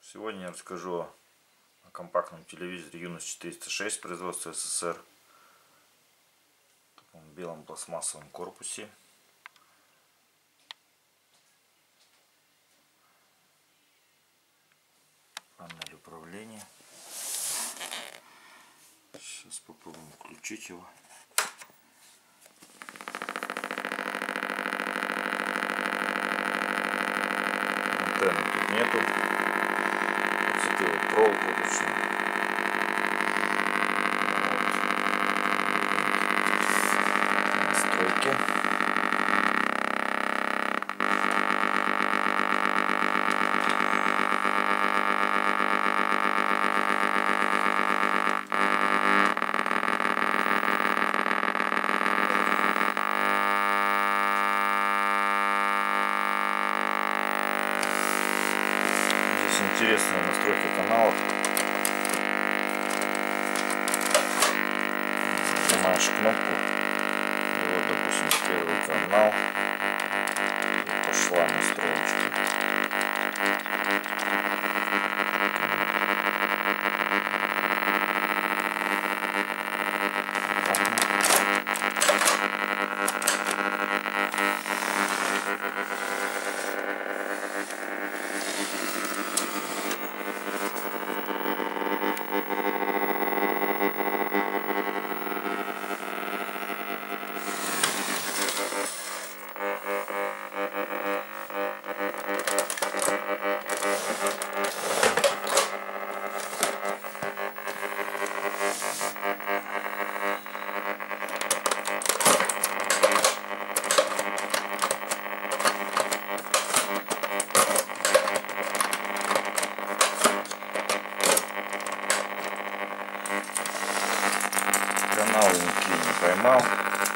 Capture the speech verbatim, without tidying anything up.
Сегодня я расскажу о компактном телевизоре Юность четыреста шесть производства СССР в таком белом пластмассовом корпусе. Панель управления. Сейчас попробуем включить его. Антенны тут нету. Подцепила проволоку ручную. Вот. Настройки. Интересная настройка каналов. Нажимаешь кнопку, и вот, допустим, первый канал, и пошла настроечка. Канал никакие не поймал.